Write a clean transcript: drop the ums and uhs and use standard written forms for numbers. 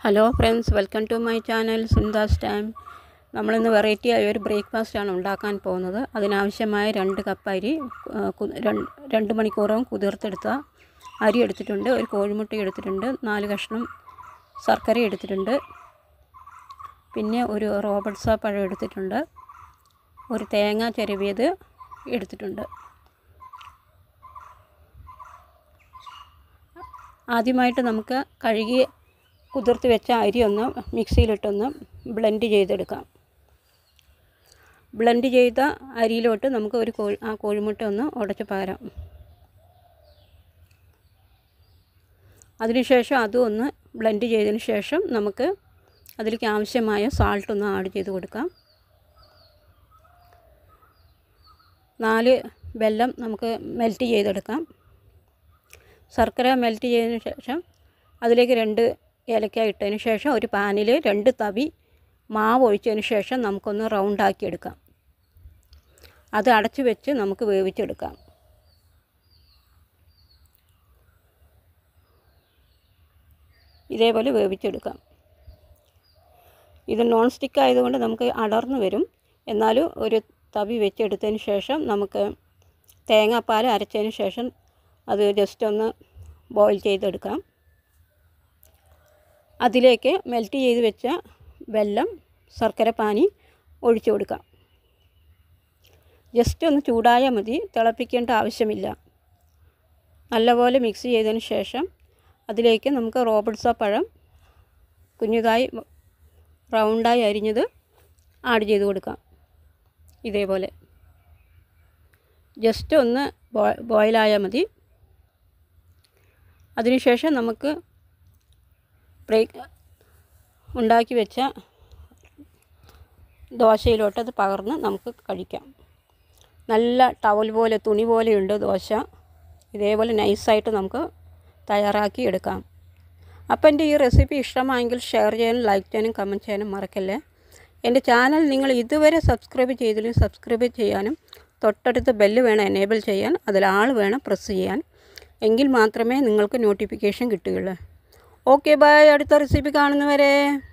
Hello friends, welcome to my channel Sundas time. നമ്മളിന്ന് variety ആയ ഒരു ബ്രേക്ക്ഫാസ്റ്റാണ് ഉണ്ടാക്കാൻ പോകുന്നത്. അതിനാവശ്യമായ 2 കപ്പ് അരി 2 മണിക്കൂറോളം കുതിർത്തെടുത്ത അരി എടുത്തിട്ടുണ്ട്. ഒരു കോഴിമുട്ട എടുത്തിട്ടുണ്ട്. 4 കഷ്ണം ശർക്കര എടുത്തിട്ടുണ്ട്. പിന്നെ ഒരു റോബർട്ട്സ പഴം എടുത്തിട്ടുണ്ട്. ഒരു തേങ്ങ ചിരവിയത് എടുത്തിട്ടുണ്ട്. ആദ്യമായിട്ട് നമുക്ക് കഴുകി കുതിർത്ത് വെച്ച അരി ഒന്ന് മിക്സിയിലിട്ടൊന്ന് ബ്ലെൻഡ് ചെയ്തെടുക്കാം. ബ്ലെൻഡ് ചെയ്ത അരിയിലോട്ട് നമുക്ക് ആ കോഴിമുട്ട ഒന്ന് ഉടച്ച് പകരാം. അതിനുശേഷം അതും ഒന്ന് ബ്ലെൻഡ് ചെയ്തതിന് ശേഷം നമുക്ക് അതിലേക്ക് ആവശ്യമായ സാൾട്ട് ഒന്ന് ആഡ് ചെയ്ത് കൊടുക്കാം. 4 വെല്ലം നമുക്ക് മെൽറ്റ് ചെയ്തെടുക്കാം. ശർക്കര മെൽറ്റ് ചെയ്തതിന് ശേഷം അതിലേക്ക് 2 ഏലക്ക ഇട്ടതിന് ശേഷം ഒരു പാനിൽ 2 തവി മാവ് ഒഴിച്ചതിന് ശേഷം നമുക്കൊന്ന് റൗണ്ടാക്കി എടുക്കാം. അത് അടച്ചു വെച്ച് നമുക്ക് വേവിച്ചെടുക്കാം. ഇതേപോലെ വേവിച്ചെടുക്കാം. ഇത് നോൺ സ്റ്റിക്ക് ആയതുകൊണ്ട് നമുക്ക് അടർന്നു വരും. എന്നാലും ഒരു തവി വെച്ചെടുത്തതിന് ശേഷം നമുക്ക് തേങ്ങാപ്പാൽ അരച്ചതിന് ശേഷം അത് ജസ്റ്റ് ഒന്ന് ബോയിൽ ചെയ്തെടുക്കാം. അതിലേക്ക് മെൽറ്റ് ചെയ്ത് വെച്ച വെല്ലം ശർക്കര പാനി ഒഴിച്ചു കൊടുക്കാം. ജസ്റ്റ് ഒന്ന് ചൂടായാൽ മതി, തിളപ്പിക്കേണ്ട ആവശ്യമില്ല. നല്ലപോലെ മിക്സ് ചെയ്തതിന് ശേഷം അതിലേക്ക് നമുക്ക് റോബർട്ട്സ പഴം കുഞ്ഞുതായി റൗണ്ടായി അരിഞ്ഞത് ആഡ് ചെയ്ത് കൊടുക്കാം. ഇതേപോലെ ജസ്റ്റ് ഒന്ന് ബോയിലായാൽ മതി. അതിനുശേഷം നമുക്ക് ഉണ്ടാക്കി വെച്ച ദോശയിലോട്ട് അത് പകർന്ന് നമുക്ക് കഴിക്കാം. നല്ല ടവൽ പോലെ, തുണി പോലെയുണ്ട് ദോശ. ഇതേപോലെ നൈസായിട്ട് നമുക്ക് തയ്യാറാക്കി എടുക്കാം. അപ്പോൾ എൻ്റെ ഈ റെസിപ്പി ഇഷ്ടമായെങ്കിൽ ഷെയർ ചെയ്യാനും ലൈക്ക് ചെയ്യാനും കമൻറ്റ് ചെയ്യാനും മറക്കല്ലേ. എൻ്റെ ചാനൽ നിങ്ങൾ ഇതുവരെ സബ്സ്ക്രൈബ് ചെയ്തില്ലെങ്കിൽ സബ്സ്ക്രൈബ് ചെയ്യാനും തൊട്ടടുത്ത ബെല്ല് വേണം എനേബിൾ ചെയ്യാൻ, അതിൽ ആൾ വേണം പ്രസ് ചെയ്യാൻ. എങ്കിൽ മാത്രമേ നിങ്ങൾക്ക് നോട്ടിഫിക്കേഷൻ കിട്ടുകയുള്ളൂ. Okay, by. അടുത്ത റെസിപ്പി കാണുന്നവരെ.